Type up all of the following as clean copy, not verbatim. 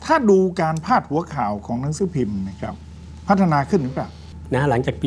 ถ้าดูการพาดหัวข่าวของหนังสือพิมพ์นะครับพัฒนาขึ้นหรือเปล่านะหลังจากปี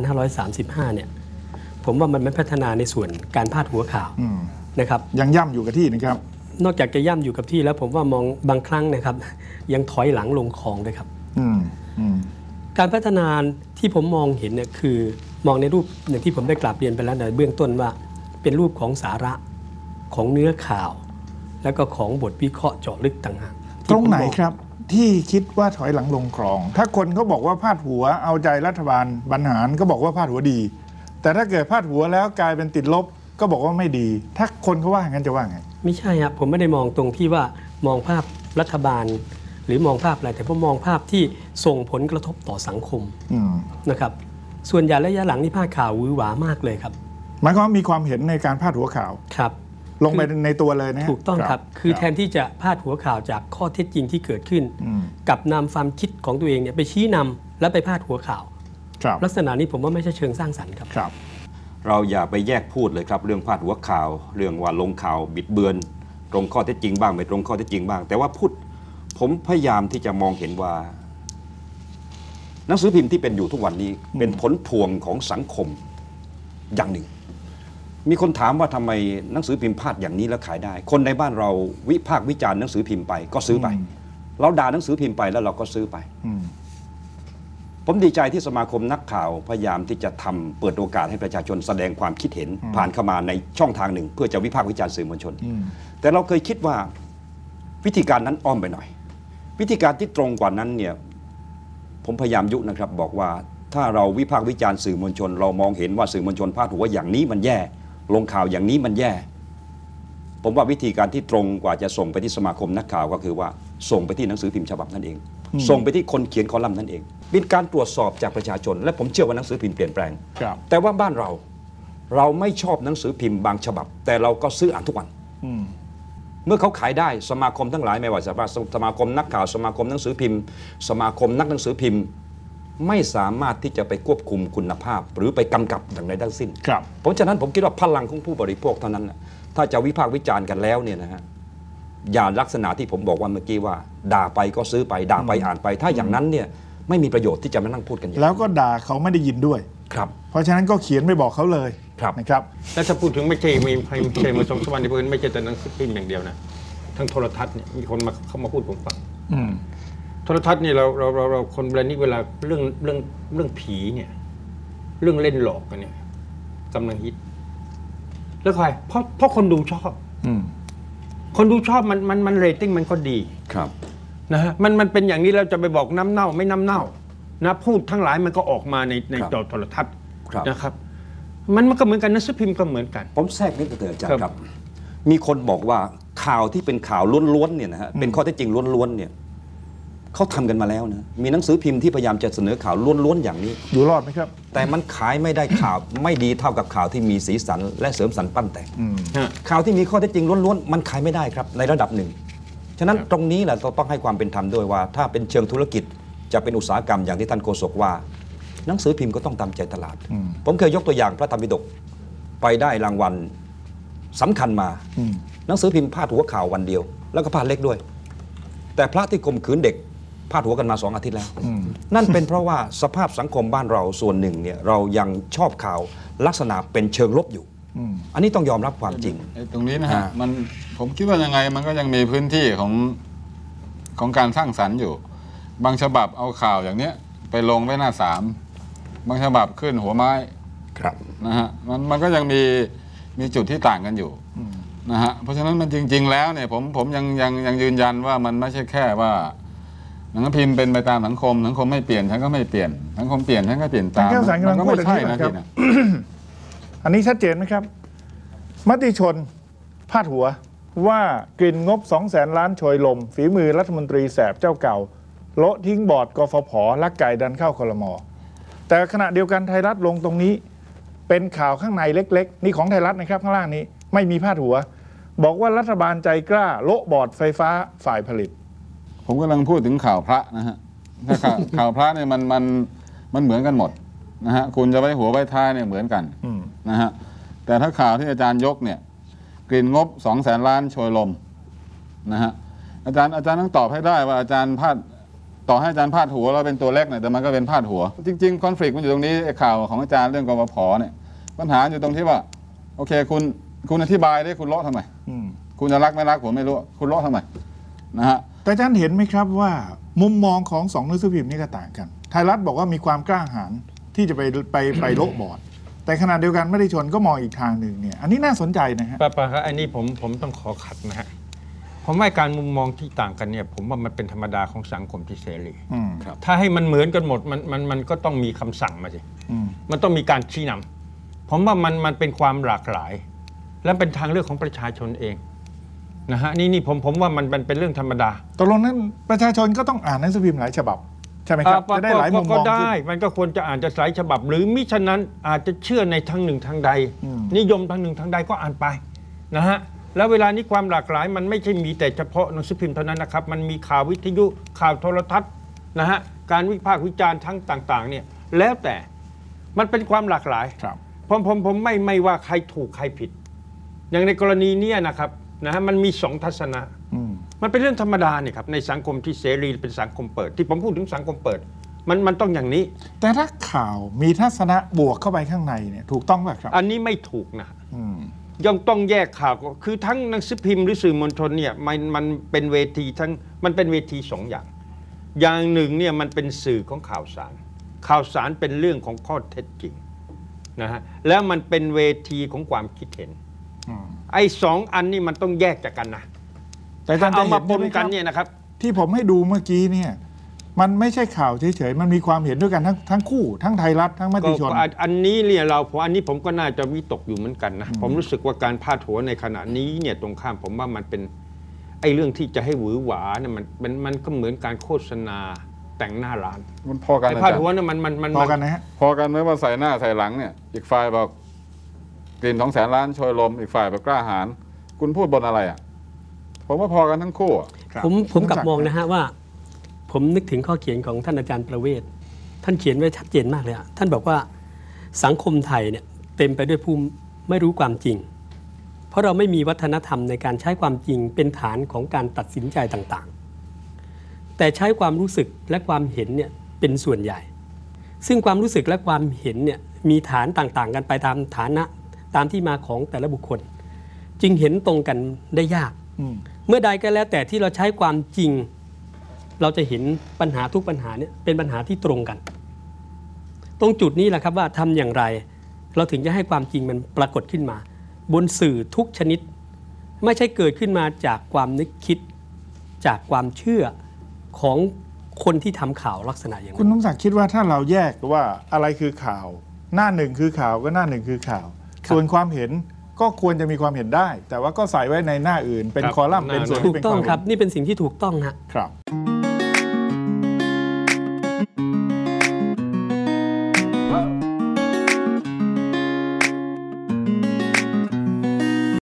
2535 เนี่ยผมว่ามันไม่พัฒนาในส่วนการพาดหัวข่าวนะครับยังย่ำอยู่กับที่นะครับนอกจากจะย่ำอยู่กับที่แล้วผมว่ามองบางครั้งนะครับยังถอยหลังลงคลองด้วยครับการพัฒนาที่ผมมองเห็นเนี่ยคือมองในรูปอย่างที่ผมได้กราบเรียนไปแล้วในเบื้องต้นว่าเป็นรูปของสาระของเนื้อข่าวแล้วก็ของบทวิเคราะห์เจาะลึกต่างหากตรงไหนครับที่คิดว่าถอยหลังลงคลองถ้าคนเขาบอกว่าพาดหัวเอาใจรัฐบาลบรรหารก็บอกว่าพาดหัวดีแต่ถ้าเกิดพาดหัวแล้วกลายเป็นติดลบก็บอกว่าไม่ดีถ้าคนเขาว่าอย่างนั้นจะว่าไงไม่ใช่ครับผมไม่ได้มองตรงที่ว่ามองภาพรัฐบาลหรือมองภาพอะไรแต่ผมมองภาพที่ส่งผลกระทบต่อสังคมนะครับส่วนใหญ่ระยะหลังนี่พาดข่าวหวือหวามากเลยครับหมายความมีความเห็นในการพาดหัวข่าวครับลงไปในตัวเลยนะถูกต้องครับคือแทนที่จะพาดหัวข่าวจากข้อเท็จจริงที่เกิดขึ้นกับนำความคิดของตัวเองเนี่ยไปชี้นำและไปพาดหัวข่าวลักษณะนี้ผมว่าไม่ใช่เชิงสร้างสรรค์ครับเราอย่าไปแยกพูดเลยครับเรื่องพาดหัวข่าวเรื่องว่าลงข่าวบิดเบือนตรงข้อเท็จจริงบ้างไม่ตรงข้อเท็จจริงบ้างแต่ว่าผมพยายามที่จะมองเห็นว่าหนังสือพิมพ์ที่เป็นอยู่ทุกวันนี้เป็นผลพวงของสังคมอย่างหนึ่งมีคนถามว่าทำไมหนังสือพิมพ์พาดอย่างนี้แล้วขายได้คนในบ้านเราวิพากษ์วิจารณ์หนังสือพิมพ์ไปก็ซื้อไปเราด่าหนังสือพิมพ์ไปแล้วเราก็ซื้อไปผมดีใจที่สมาคมนักข่าวพยายามที่จะเปิดโอกาสให้ประชาชนแสดงความคิดเห็นผ่านเข้ามาในช่องทางหนึ่งเพื่อจะวิพากษ์วิจารณ์สื่อมวลชนแต่เราเคยคิดว่าวิธีการนั้นอ้อมไปหน่อยวิธีการที่ตรงกว่านั้นเนี่ยผมพยายามยุนะครับบอกว่าถ้าเราวิพากษ์วิจารณ์สื่อมวลชนเรามองเห็นว่าสื่อมวลชนพาดหัวอย่างนี้มันแย่ลงข่าวอย่างนี้มันแย่ผมว่าวิธีการที่ตรงกว่าจะส่งไปที่สมาคมนักข่าวก็คือว่าส่งไปที่หนังสือพิมพ์ฉบับนั่นเองส่งไปที่คนเขียนคอลัมน์นั่นเองเป็นการตรวจสอบจากประชาชนและผมเชื่อว่าหนังสือพิมพ์เปลี่ยนแปลงแต่ว่าบ้านเราไม่ชอบหนังสือพิมพ์บางฉบับแต่เราก็ซื้ออ่านทุกวันเมื่อเขาขายได้สมาคมทั้งหลายไม่ว่าสมาคมนักข่าวสมาคมหนังสือพิมพ์สมาคมนักหนังสือพิมพ์ไม่สามารถที่จะไปควบคุมคุณภาพหรือไปกำกับอย่างใดทั้งสิ้นเพราะฉะนั้นผมคิดว่าพลังของผู้บริโภคเท่านั้นถ้าจะวิพากษ์วิจารณ์กันแล้วเนี่ยนะฮะอย่าลักษณะที่ผมบอกว่าเมื่อกี้ว่าด่าไปก็ซื้อไปด่าไปอ่านไปถ้าอย่างนั้นเนี่ยไม่มีประโยชน์ที่จะมานั่งพูดกันอย่างแล้วก็ด่าเขาไม่ได้ยินด้วยครับเพราะฉะนั้นก็เขียนไม่บอกเขาเลยนะครับแล้วถ้าพูดถึงไม่ใช่มาชมสวรรค์ในพื้นไม่ใช่แต่หนังสือพิมพ์อย่างเดียวนะทั้งโทรทัศน์เนี่ยมีคนเข้ามาพูดผมฟังโทรทัศน์นี่เราคนแบรนด์นี้เวลาเรื่องผีเนี่ยเรื่องเล่นหลอกกันเนี่ยกำลังฮิตแล้วใครเพราะคนดูชอบคนดูชอบมันเรตติ้งมันก็ดีครับนะฮะมันเป็นอย่างนี้แล้วจะไปบอกน้ำเน่าไม่น้ำเน่านะพูดทั้งหลายมันก็ออกมาในจอโทรทัศน์นะครับมันก็เหมือนกันหนังสือพิมพ์ก็เหมือนกันผมแทรกนิดเดียวอาจารย์ครับมีคนบอกว่าข่าวที่เป็นข่าวล้วนๆเนี่ยนะฮะเป็นข้อเท็จจริงล้วนๆเนี่ยเขาทำกันมาแล้วนะมีหนังสือพิมพ์ที่พยายามจะเสนอข่าวล้วนๆอย่างนี้อยู่รอดไหมครับแต่มันขายไม่ได้ข่าวไม่ดีเท่ากับข่าวที่มีสีสันและเสริมสรรปั้นแต่งข่าวที่มีข้อเท็จจริงล้วนๆมันขายไม่ได้ครับในระดับหนึ่งฉะนั้นตรงนี้แหละเราต้องให้ความเป็นธรรมด้วยว่าถ้าเป็นเชิงธุรกิจจะเป็นอุตสาหกรรมอย่างที่ท่านโฆษกว่าหนังสือพิมพ์ก็ต้องตามใจตลาดผมเคยยกตัวอย่างพระธรรมปิฎกไปได้รางวัลสำคัญมาหนังสือพิมพ์พาดหัวข่าววันเดียวแล้วก็พาดเล็กด้วยแต่พระที่ข่มขืนเด็กพาดหัวกันมา2 อาทิตย์แล้วนั่นเป็นเพราะว่าสภาพสังคมบ้านเราส่วนหนึ่งเนี่ยเรายังชอบข่าวลักษณะเป็นเชิงลบอยู่อันนี้ต้องยอมรับความจริงตรงนี้นะฮะผมคิดว่ายังไงมันก็ยังมีพื้นที่ของการสร้างสรรค์อยู่บางฉบับเอาข่าวอย่างเนี้ยไปลงไว้หน้า3บางฉบับขึ้นหัวไม้นะฮะมันก็ยังมีจุดที่ต่างกันอยู่นะฮะเพราะฉะนั้นมันจริงๆแล้วเนี่ยผมยังยืนยันว่ามันไม่ใช่แค่ว่าหนังสือพิมพ์เป็นไปตามสังคมไม่เปลี่ยนฉันก็ไม่เปลี่ยนสังคมเปลี่ยนฉันก็เปลี่ยนตามมันก็ไม่ใช่นะครับอันนี้ชัดเจนไหมครับมติชนพาดหัวว่ากลิ่นงบ 200,000 ล้านโชยลมฝีมือรัฐมนตรีแสบเจ้าเก่าโละทิ้งบอร์ดกฟผ.ลักไก่ดันเข้าครม.แต่ขณะเดียวกันไทยรัฐลงตรงนี้เป็นข่าวข้างในเล็กๆนี่ของไทยรัฐนะครับข้างล่างนี้ไม่มีพาดหัวบอกว่ารัฐบาลใจกล้าโละบอร์ดไฟฟ้าฝ่ายผลิตผมกำลังพูดถึงข่าวพระนะฮะถ้าข่าวพระเนี่ยมันเหมือนกันหมดนะฮะคุณจะไว้หัวไว้ท้ายเนี่ยเหมือนกันนะฮะแต่ถ้าข่าวที่อาจารย์ยกเนี่ยกลิ่นงบ 200,000 ล้านโชยลมนะฮะอาจารย์ต้องตอบให้ได้ว่าอาจารย์พาดต่อให้อาจารย์พาดหัวเราเป็นตัวเล็กเนี่ยแต่มันก็เป็นพาดหัวจริงๆคอนฟ lict มันอยู่ตรงนี้ไอ้ข่าวของอาจารย์เรื่องกบพ.เนี่ยปัญหาอยู่ตรงที่ว่าโอเคคุณอธิบายได้คุณเลาะทำไมคุณจะรักไม่รักผมไม่รู้คุณเลาะทำไมนะฮะแต่อาจารย์เห็นไหมครับว่ามุมมองของ2หนังสือพิมพ์นี้ก็ต่างกันไทยรัฐบอกว่ามีความกล้าหาญที่จะไปโละบอร์ดแต่ขณะเดียวกันมติชนก็มองอีกทางหนึ่งเนี่ยอันนี้น่าสนใจนะฮะป่ะครับอันนี้ผมต้องขอขัดนะฮะผมว่าการมุมมองที่ต่างกันเนี่ยผมว่ามันเป็นธรรมดาของสังคมที่เสรีถ้าให้มันเหมือนกันหมดมันก็ต้องมีคำสั่งมาสิมันต้องมีการชี้นำผมว่ามันเป็นความหลากหลายและเป็นทางเลือกของประชาชนเองนะฮะนี่ผมว่ามันเป็นเรื่องธรรมดาตกลงนั้นประชาชนก็ต้องอ่านหนังสือพิมพ์หลายฉบับใช่ไหมครับจะได้หลายมุมมองก็ได้มันก็ควรจะอ่านจะหลายฉบับหรือมิฉะนั้นอาจจะเชื่อในทางหนึ่งทางใดนิยมทางหนึ่งทางใดก็อ่านไปนะฮะแล้วเวลานี้ความหลากหลายมันไม่ใช่มีแต่เฉพาะหนังสือพิมพ์เท่านั้นนะครับมันมีข่าววิทยุข่าวโทรทัศน์นะฮะการวิพากษ์วิจารณ์ทั้งต่างๆเนี่ยแล้วแต่มันเป็นความหลากหลายผมไม่ว่าใครถูกใครผิดอย่างในกรณีนี้นะครับนะฮะมันมี2ทัศนะมันเป็นเรื่องธรรมดาเนี่ยครับในสังคมที่เสรีเป็นสังคมเปิดที่ผมพูดถึงสังคมเปิดมันต้องอย่างนี้แต่ถ้าข่าวมีทัศนะบวกเข้าไปข้างในเนี่ยถูกต้องไหมครับอันนี้ไม่ถูกนะยังต้องแยกข่าวคือทั้งหนังสือพิมพ์หรือสื่อมวลชนเนี่ยมันเป็นเวทีมันเป็นเวที2อย่างหนึ่งเนี่ยมันเป็นสื่อของข่าวสารเป็นเรื่องของข้อเท็จจริงนะฮะแล้วมันเป็นเวทีของความคิดเห็นไอ้2อันนี่มันต้องแยกจากกันนะแต่เอามาปนกันเนี่ยนะครับที่ผมให้ดูเมื่อกี้เนี่ยมันไม่ใช่ข่าวเฉยๆมันมีความเห็นด้วยกันทั้งคู่ทั้งไทยรัฐทั้งมติชนอันนี้เนี่ยอันนี้ผมก็น่าจะวิตกอยู่เหมือนกันนะผมรู้สึกว่าการพาดหัวในขณะนี้เนี่ยตรงข้ามผมว่ามันเป็นไอ้เรื่องที่จะให้หวือหวาเนี่ยมันก็เหมือนการโฆษณาแต่งหน้าร้านมันพอกันพาดหัวเนี่ยมันพอกันนะฮะพอกันไหมว่าใส่หน้าใส่หลังเนี่ยอีกฝ่ายบอกกลิ่น200,000 ล้านโชยลมอีกฝ่ายแบบกล้าหาญคุณพูดบนอะไรอ่ะผมว่าพอกันทั้งคู่ผมกลับมองนะฮะว่าผมนึกถึงข้อเขียนของท่านอาจารย์ประเวศท่านเขียนไว้ชัดเจนมากเลยท่านบอกว่าสังคมไทยเนี่ยเต็มไปด้วยผู้ไม่รู้ความจริงเพราะเราไม่มีวัฒนธรรมในการใช้ความจริงเป็นฐานของการตัดสินใจต่างๆแต่ใช้ความรู้สึกและความเห็นเนี่ยเป็นส่วนใหญ่ซึ่งความรู้สึกและความเห็นเนี่ยมีฐานต่างๆกันไปตามฐานะตามที่มาของแต่ละบุคคลจึงเห็นตรงกันได้ยากเมื่อใดก็แล้วแต่ที่เราใช้ความจริงเราจะเห็นปัญหาทุกปัญหาเนี่ยเป็นปัญหาที่ตรงกันตรงจุดนี้แหละครับว่าทำอย่างไรเราถึงจะให้ความจริงมันปรากฏขึ้นมาบนสื่อทุกชนิดไม่ใช่เกิดขึ้นมาจากความนึกคิดจากความเชื่อของคนที่ทำข่าวลักษณะอย่างนั้นคุณสมศักดิ์คิดว่าถ้าเราแยกว่าอะไรคือข่าวหน้าหนึ่งคือข่าวก็หน้าหนึ่งคือข่าวส่วนความเห็นก็ควรจะมีความเห็นได้แต่ว่าก็ใส่ไว้ในหน้าอื่นเป็นคอลัมน์เป็นส่วนถูกต้องครับนี่เป็นสิ่งที่ถูกต้องนะครับ